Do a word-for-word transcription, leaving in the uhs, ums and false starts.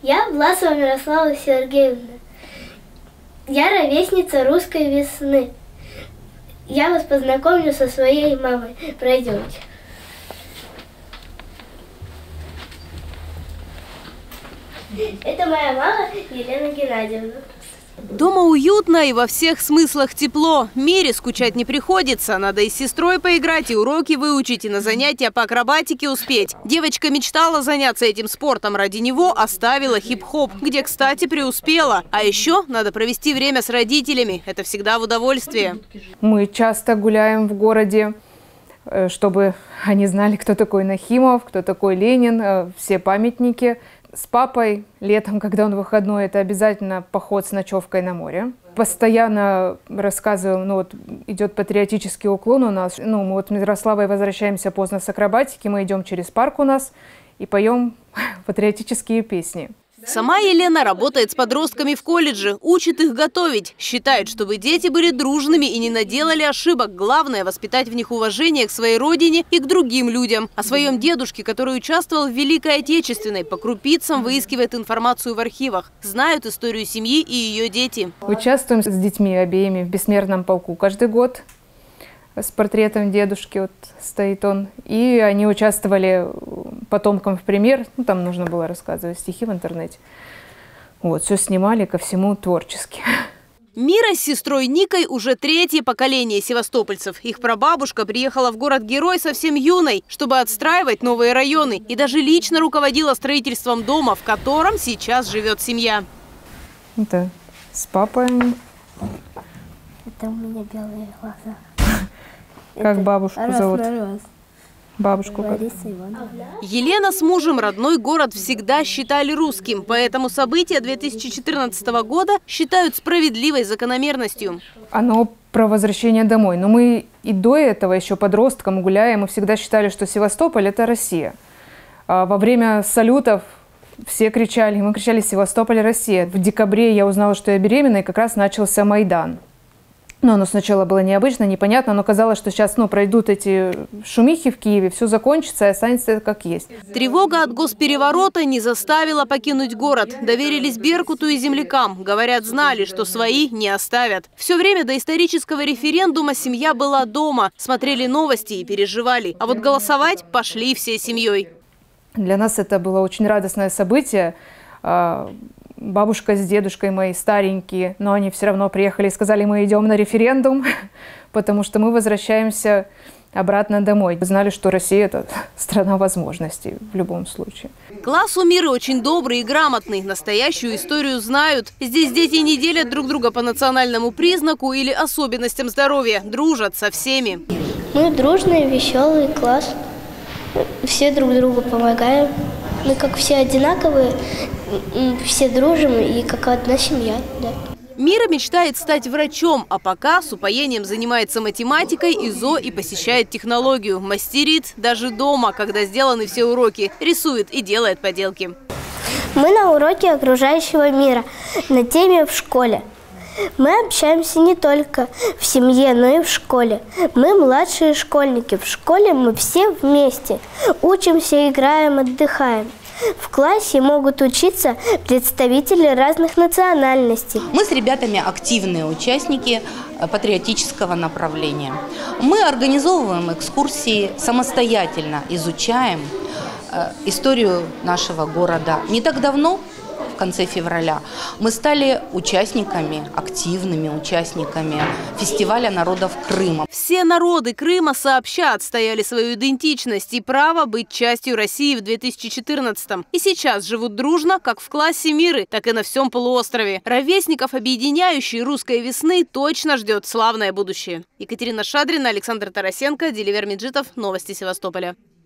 Я Власова Мирослава Сергеевна. Я ровесница русской весны. Я вас познакомлю со своей мамой. Пройдемте. Это моя мама Елена Геннадьевна. Дома уютно и во всех смыслах тепло. Мире скучать не приходится. Надо и с сестрой поиграть, и уроки выучить, и на занятия по акробатике успеть. Девочка мечтала заняться этим спортом. Ради него оставила хип-хоп, где, кстати, преуспела. А еще надо провести время с родителями. Это всегда в удовольствие. Мы часто гуляем в городе, чтобы они знали, кто такой Нахимов, кто такой Ленин, все памятники. С папой летом, когда он выходной, это обязательно поход с ночевкой на море. Постоянно рассказываем, ну вот идет патриотический уклон у нас. Ну, мы вот с Мирославой возвращаемся поздно с акробатики, мы идем через парк у нас и поем патриотические песни. Сама Елена работает с подростками в колледже, учит их готовить. Считает, чтобы дети были дружными и не наделали ошибок. Главное – воспитать в них уважение к своей родине и к другим людям. О своем дедушке, который участвовал в Великой Отечественной, по крупицам выискивает информацию в архивах. Знают историю семьи и ее дети. Участвуем с детьми обеими в бессмертном полку каждый год. С портретом дедушки вот стоит он. И они участвовали потомкам в пример. Ну, там нужно было рассказывать стихи в интернете. Вот, все снимали, ко всему творчески. Мира с сестрой Никой уже третье поколение севастопольцев. Их прабабушка приехала в город-герой совсем юной, чтобы отстраивать новые районы. И даже лично руководила строительством дома, в котором сейчас живет семья. Это с папой. Это у меня белые глаза. Как бабушку раз зовут? На раз. Бабушку как? Елена с мужем родной город всегда считали русским. Поэтому события две тысячи четырнадцатого года считают справедливой закономерностью. Оно про возвращение домой. Но мы и до этого, еще подростком гуляя, мы всегда считали, что Севастополь – это Россия. А во время салютов все кричали, мы кричали «Севастополь, Россия». В декабре я узнала, что я беременна, и как раз начался Майдан. Ну, оно сначала было необычно, непонятно, но казалось, что сейчас ну, пройдут эти шумихи в Киеве, все закончится и останется как есть. Тревога от госпереворота не заставила покинуть город. Доверились Беркуту и землякам. Говорят, знали, что свои не оставят. Все время до исторического референдума семья была дома. Смотрели новости и переживали. А вот голосовать пошли всей семьей. Для нас это было очень радостное событие. Бабушка с дедушкой мои старенькие, но они все равно приехали и сказали, мы идем на референдум, потому что мы возвращаемся обратно домой. Знали, что Россия – это страна возможностей в любом случае. Класс у Миры очень добрый и грамотный. Настоящую историю знают. Здесь дети не делят друг друга по национальному признаку или особенностям здоровья. Дружат со всеми. Мы дружный, веселый класс. Все друг другу помогаем. Мы как все одинаковые, все дружим и как одна семья. Да. Мира мечтает стать врачом, а пока с упоением занимается математикой, ИЗО и посещает технологию. Мастерит даже дома, когда сделаны все уроки. Рисует и делает поделки. Мы на уроке окружающего мира на теме «В школе». Мы общаемся не только в семье, но и в школе. Мы младшие школьники. В школе мы все вместе. Учимся, играем, отдыхаем. В классе могут учиться представители разных национальностей. Мы с ребятами активные участники патриотического направления. Мы организовываем экскурсии, самостоятельно изучаем историю нашего города. Не так давно, в конце февраля, мы стали участниками, активными участниками фестиваля народов Крыма. Все народы Крыма сообща отстояли свою идентичность и право быть частью России в две тысячи четырнадцатом. И сейчас живут дружно как в классе Миры, так и на всем полуострове. Ровесников, объединяющей русской весны, точно ждет славное будущее. Екатерина Шадрина, Александр Тарасенко, Деливер Меджитов. Новости Севастополя.